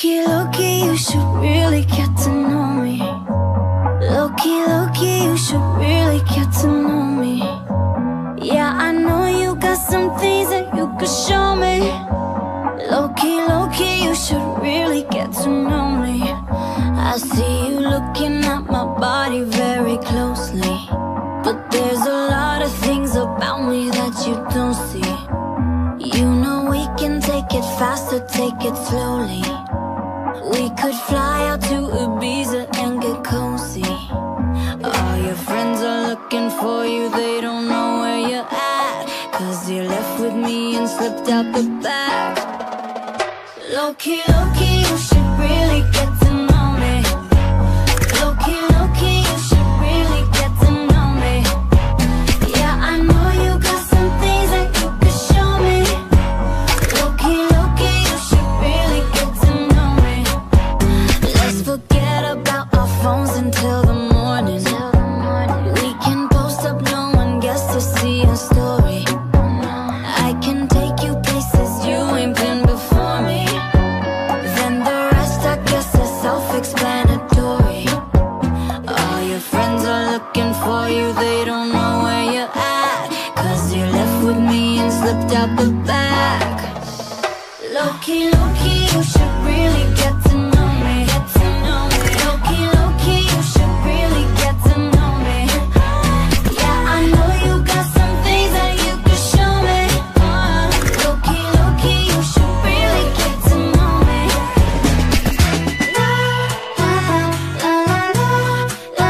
Low-key, low-key, you should really get to know me. Low-key, low-key, you should really get to know me. Yeah, I know you got some things that you could show me. Low-key, low-key, you should really get to know me. I see you looking at my body very closely, but there's a lot of things about me that you don't see. You know we can take it fast or take it slowly. We could fly out to Ibiza and get cozy. All your friends are looking for you, they don't know where you're at, 'cause you left with me and slipped out the back. Low-key, low-key, you should really get to know me. Low-key, low-key, you should really get to know me. Yeah, I know you got some things that you could show me. Low-key, low-key, you should really get to know me. Let's forget about our phones until the morning. We can post up, no one gets to see our story. I can take you places you ain't been before me. Then the rest, I guess, is self-explanatory. All your friends are looking for you, they don't know where you're at, 'cause you left with me and slipped out the back. Low-key, low-key, you should really get to know me. Low-key, low-key, you should really get to know me. Yeah, I know you got some things that you could show me. Low-key, low-key, you should really get to know me. La, la, la, la, la, la,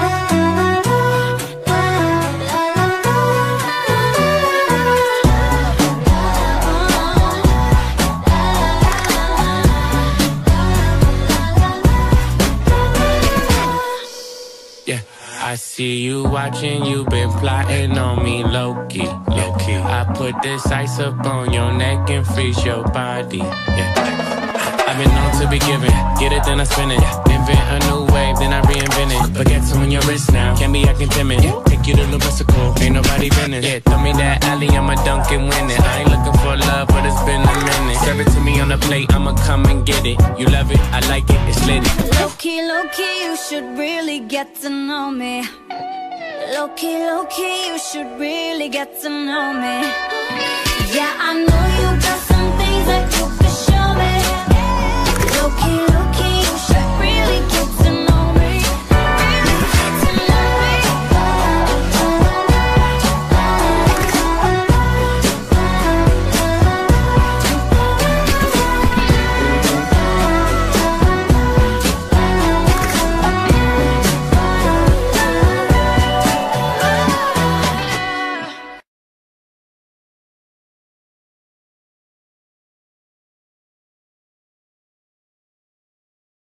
la, Yeah, I see you watching, you been plotting on me low-key. Low-key, I put this ice up on your neck and freeze your body. Yeah, I've been known to be giving, get it then I spin it. Invent a new wave, then I reinvent it. Baguettes on your wrist now, can't be acting timid. Take you to the Mexico, ain't nobody been it. Yeah, throw me that alley, I'ma dunk and win it. I ain't looking for love, but it's been a minute. Serve it to me on the plate, I'ma come and get it. You love it, I like it, it's lit. Low-key, low-key, you should really get to know me. Low-key, low-key, you should really get to know me. Yeah, I know you got some things that you could show